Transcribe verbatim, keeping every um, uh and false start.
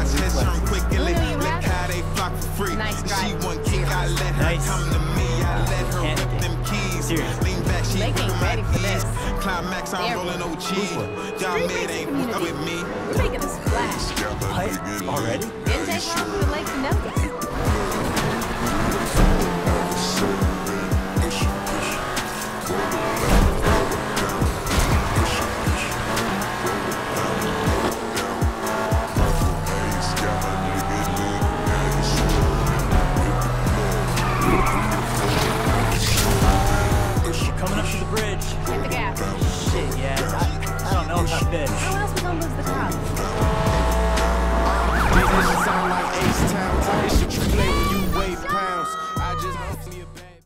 watch heads turn quickly. Look how they flock for free. She want kick, I let her come to me. I let her whip them keys. Lean back, she They ain't ready for this. Climax, I'm rolling no cheese. Y'all made ain't with me. We're making a splash. What? Already? Didn't take long for the lake to notice.